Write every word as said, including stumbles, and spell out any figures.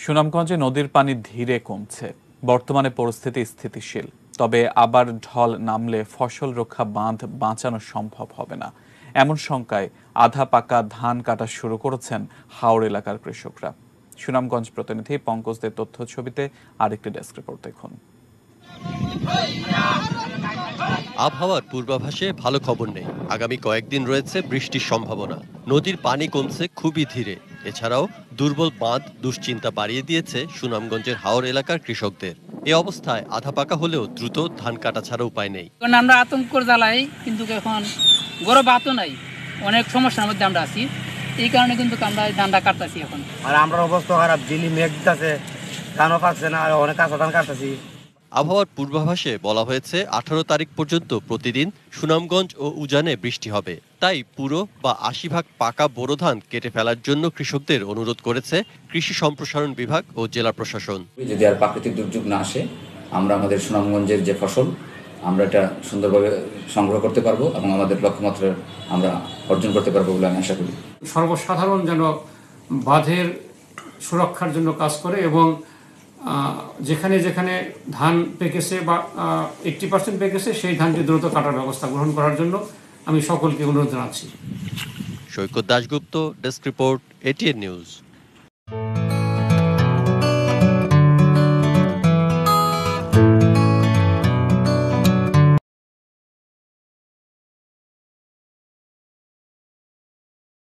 সুনামগঞ্জে নদীর পানি ধীরে কমছে। বর্তমানে পরিস্থিতি স্থিতিশীল, তবে আবার ঢল নামলে ফসল রক্ষা বাঁধ বাঁচানো সম্ভব হবে না এমন শঙ্কায় আধা পাকা ধান কাটা শুরু করেছেন হাওড় এলাকার কৃষকরা। সুনামগঞ্জ প্রতিনিধি পঙ্কজদের তথ্য ছবিতে আরেকটি ডেস্ক রিপোর্ট দেখুন। আবহাওয়ার পূর্বাভাসে ভালো খবর নেই। আগামী কয়েকদিন রয়েছে বৃষ্টির সম্ভাবনা। নদীর পানি কমছে খুবই ধীরে। এছাড়াও দুর্বল বাঁধ দুশ্চিন্তা বাড়িয়ে দিয়েছে সুনামগঞ্জের হাওড় এলাকার কৃষকদের। এই অবস্থায় আধা পাকা হলেও দ্রুত ধান কাটা ছাড়া উপায় নেই। আমরা আতঙ্কর জ্বালাই, কিন্তু এখন গরম বাতও নাই, অনেক সমস্যার মধ্যে আমরা আছি। এই কারণে কিন্তু আমরা ধানটা কাটতেছি এখন। আর আমরা অবস্থা খারাপ, দিল্লি মেঘ দিতেছে, ধানও পাকছে না, আর অনেক কাঁচা ধান কাটতেছি। আবহাওয়ার পূর্বাভাসে বলা হয়েছে আঠারো তারিখ পর্যন্ত প্রতিদিন সুনামগঞ্জ ও উজানে বৃষ্টি হবে। তাই পুরো বা আশি ভাগ পাকা বোরো ধান কেটে ফেলার জন্য কৃষকদের অনুরোধ করেছে কৃষি সম্প্রসারণ বিভাগ ও জেলা প্রশাসন। যদি আর প্রাকৃতিক দুর্যোগ না আসে, আমরা আমাদের সুনামগঞ্জের যে ফসল আমরা এটা সুন্দরভাবে সংগ্রহ করতে পারবো এবং আমাদের লক্ষ্যমাত্রা আমরা অর্জন করতে পারবো বলে আমি আশা করি। সর্বসাধারণ যেন বাঁধের সুরক্ষার জন্য কাজ করে এবং যেখানে যেখানে ধান পেকেছে বা এইট্টি পার্সেন্ট পেকেছে সেই ধানটি দ্রুত কাটার ব্যবস্থা গ্রহণ করার জন্য আমি সকলকে অনুরোধ জানাচ্ছি। Saikat Dasgupta, desk report, ATN news.